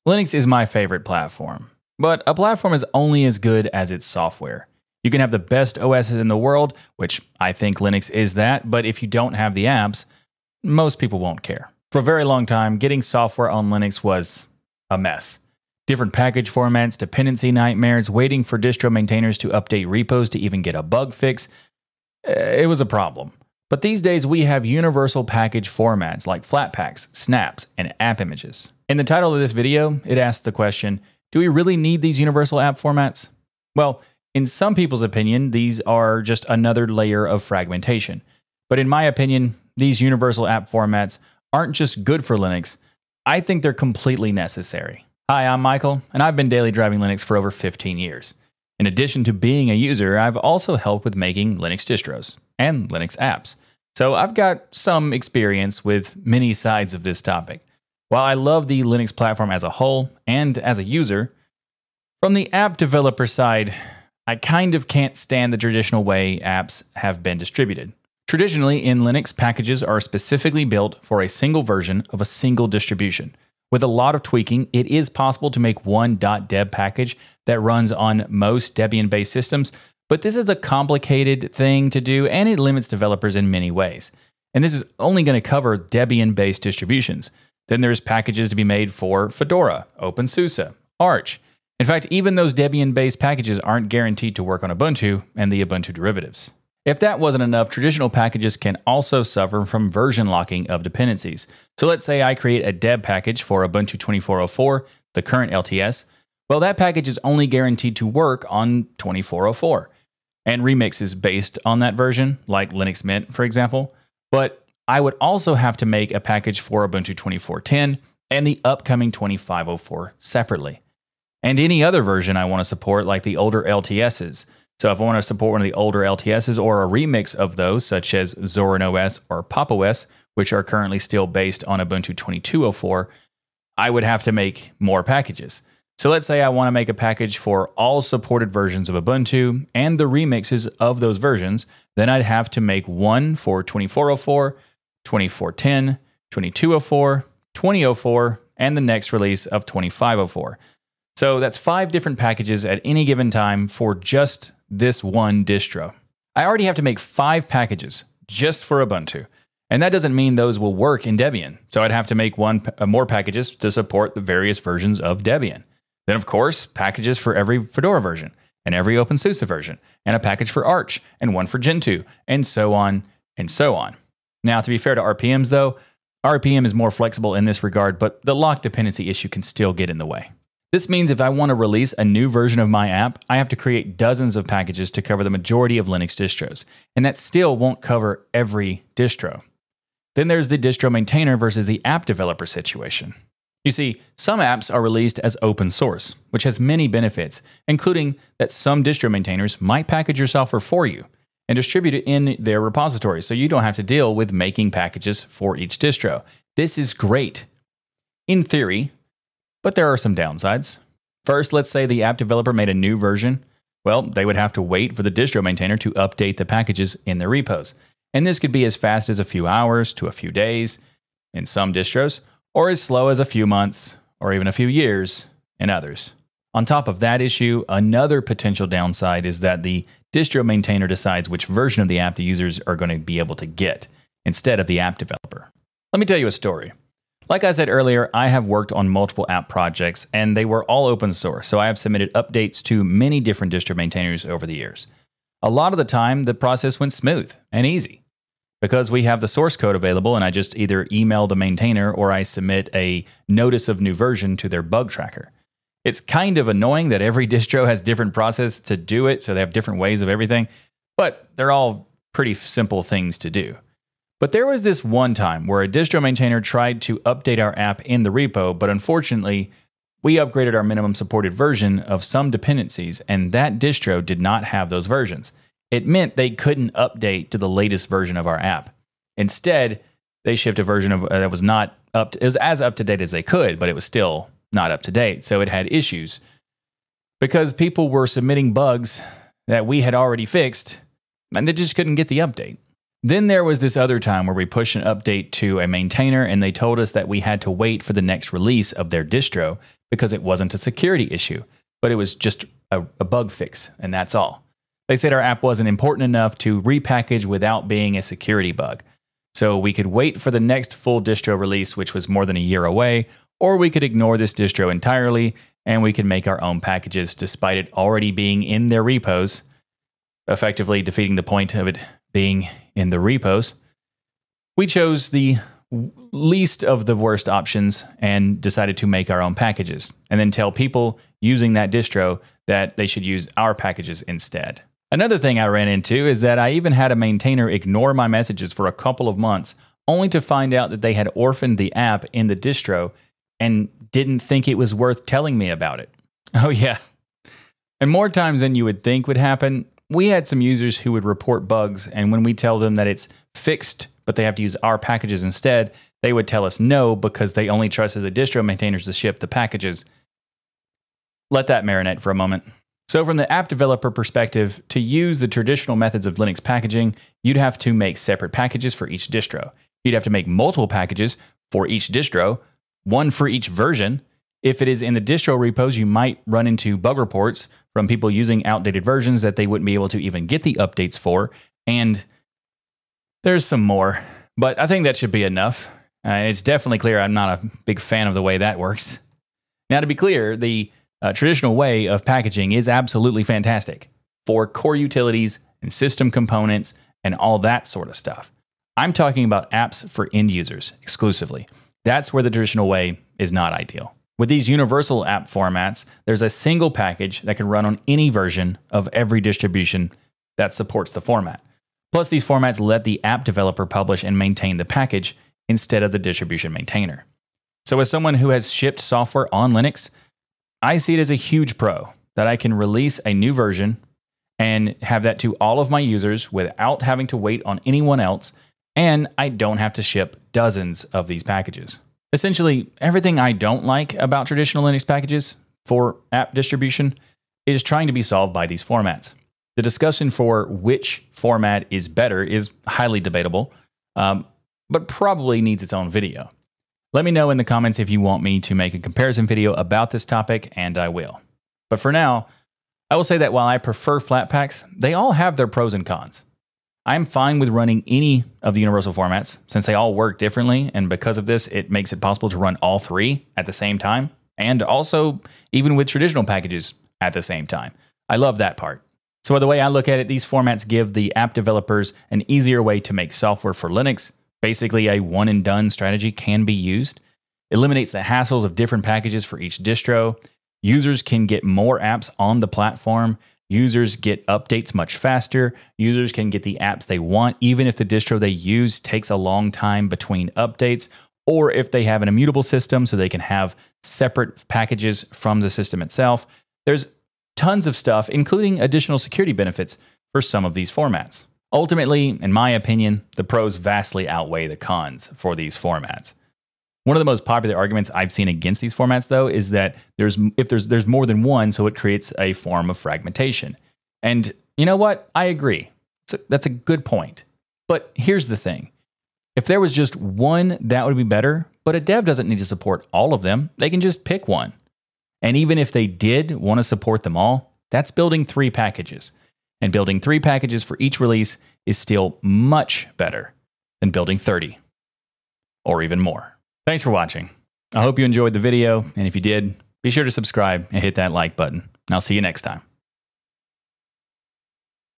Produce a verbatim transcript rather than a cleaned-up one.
Linux is my favorite platform, but a platform is only as good as its software. You can have the best O Ss in the world, which I think Linux is that, but if you don't have the apps, most people won't care. For a very long time, getting software on Linux was a mess. Different package formats, dependency nightmares, waiting for distro maintainers to update repos to even get a bug fix. It was a problem. But these days we have universal package formats like Flatpaks, snaps, and AppImages. In the title of this video, it asks the question, do we really need these universal app formats? Well, in some people's opinion, these are just another layer of fragmentation. But in my opinion, these universal app formats aren't just good for Linux, I think they're completely necessary. Hi, I'm Michael, and I've been daily driving Linux for over fifteen years. In addition to being a user, I've also helped with making Linux distros and Linux apps. So I've got some experience with many sides of this topic. While I love the Linux platform as a whole and as a user, from the app developer side, I kind of can't stand the traditional way apps have been distributed. Traditionally, in Linux, packages are specifically built for a single version of a single distribution. With a lot of tweaking, it is possible to make one .deb package that runs on most Debian-based systems, but this is a complicated thing to do and it limits developers in many ways. And this is only going to cover Debian-based distributions. Then there's packages to be made for Fedora, OpenSUSE, Arch. In fact, even those Debian-based packages aren't guaranteed to work on Ubuntu and the Ubuntu derivatives. If that wasn't enough, traditional packages can also suffer from version locking of dependencies. So let's say I create a deb package for Ubuntu twenty-four oh four, the current L T S. Well, that package is only guaranteed to work on twenty-four oh four. And Remix is based on that version, like Linux Mint, for example. But I would also have to make a package for Ubuntu twenty-four ten and the upcoming twenty-five oh four separately. And any other version I want to support, like the older L T Ss. So if I want to support one of the older L T Ss or a remix of those, such as Zorin O S or Pop! O S, which are currently still based on Ubuntu twenty-two oh four, I would have to make more packages. So let's say I want to make a package for all supported versions of Ubuntu and the remixes of those versions, then I'd have to make one for twenty-four oh four, twenty-four ten, twenty-two oh four, twenty oh four, and the next release of twenty-five oh four. So that's five different packages at any given time for just this one distro. I already have to make five packages just for Ubuntu. And that doesn't mean those will work in Debian. So I'd have to make one uh, more packages to support the various versions of Debian. Then, of course, packages for every Fedora version, and every OpenSUSE version, and a package for Arch, and one for Gentoo, and so on, and so on. Now, to be fair to R P Ms, though, R P M is more flexible in this regard, but the lock dependency issue can still get in the way. This means if I want to release a new version of my app, I have to create dozens of packages to cover the majority of Linux distros, and that still won't cover every distro. Then there's the distro maintainer versus the app developer situation. You see, some apps are released as open source, which has many benefits, including that some distro maintainers might package your software for you and distribute it in their repository, so you don't have to deal with making packages for each distro. This is great, in theory, but there are some downsides. First, let's say the app developer made a new version. Well, they would have to wait for the distro maintainer to update the packages in their repos. And this could be as fast as a few hours to a few days in some distros, or as slow as a few months, or even a few years in others. On top of that issue, another potential downside is that the distro maintainer decides which version of the app the users are going to be able to get, instead of the app developer. Let me tell you a story. Like I said earlier, I have worked on multiple app projects, and they were all open source, so I have submitted updates to many different distro maintainers over the years. A lot of the time, the process went smooth and easy, because we have the source code available, and I just either email the maintainer or I submit a notice of new version to their bug tracker. It's kind of annoying that every distro has different process to do it, so they have different ways of everything, but they're all pretty simple things to do. But there was this one time where a distro maintainer tried to update our app in the repo, but unfortunately, we upgraded our minimum supported version of some dependencies, and that distro did not have those versions. It meant they couldn't update to the latest version of our app. Instead, they shipped a version of uh, that was not up to, it was as up to date as they could, but it was still not up to date. So it had issues because people were submitting bugs that we had already fixed, and they just couldn't get the update. Then there was this other time where we pushed an update to a maintainer and they told us that we had to wait for the next release of their distro because it wasn't a security issue, but it was just a, a bug fix, and that's all. They said our app wasn't important enough to repackage without being a security bug. So we could wait for the next full distro release, which was more than a year away, or we could ignore this distro entirely and we could make our own packages despite it already being in their repos, effectively defeating the point of it being in the repos. We chose the least of the worst options and decided to make our own packages and then tell people using that distro that they should use our packages instead. Another thing I ran into is that I even had a maintainer ignore my messages for a couple of months only to find out that they had orphaned the app in the distro and didn't think it was worth telling me about it. Oh yeah. And more times than you would think would happen, we had some users who would report bugs, and when we tell them that it's fixed, but they have to use our packages instead, they would tell us no because they only trusted the distro maintainers to ship the packages. Let that marinate for a moment. So from the app developer perspective, to use the traditional methods of Linux packaging, you'd have to make separate packages for each distro. You'd have to make multiple packages for each distro, one for each version. If it is in the distro repos, you might run into bug reports from people using outdated versions that they wouldn't be able to even get the updates for. And there's some more, but I think that should be enough. Uh, it's definitely clear I'm not a big fan of the way that works. Now, to be clear, the uh, traditional way of packaging is absolutely fantastic for core utilities and system components and all that sort of stuff. I'm talking about apps for end users exclusively. That's where the traditional way is not ideal. With these universal app formats, there's a single package that can run on any version of every distribution that supports the format. Plus, these formats let the app developer publish and maintain the package instead of the distribution maintainer. So as someone who has shipped software on Linux, I see it as a huge pro that I can release a new version and have that to all of my users without having to wait on anyone else, and I don't have to ship dozens of these packages. Essentially, everything I don't like about traditional Linux packages for app distribution is trying to be solved by these formats. The discussion for which format is better is highly debatable, um, but probably needs its own video. Let me know in the comments if you want me to make a comparison video about this topic, and I will. But for now, I will say that while I prefer Flatpaks, they all have their pros and cons. I'm fine with running any of the universal formats since they all work differently, and because of this, it makes it possible to run all three at the same time, and also even with traditional packages at the same time. I love that part. So the way I look at it, these formats give the app developers an easier way to make software for Linux. Basically, a one and done strategy can be used. Eliminates the hassles of different packages for each distro. Users can get more apps on the platform. Users get updates much faster. Users can get the apps they want, even if the distro they use takes a long time between updates, or if they have an immutable system so they can have separate packages from the system itself. There's tons of stuff, including additional security benefits for some of these formats. Ultimately, in my opinion, the pros vastly outweigh the cons for these formats. One of the most popular arguments I've seen against these formats, though, is that there's if there's there's more than one, so it creates a form of fragmentation. And you know what? I agree. A, that's a good point. But here's the thing. If there was just one, that would be better, but a dev doesn't need to support all of them. They can just pick one. And even if they did want to support them all, that's building three packages. And building three packages for each release is still much better than building thirty or even more. Thanks for watching. I hope you enjoyed the video, and if you did, be sure to subscribe and hit that like button. And I'll see you next time.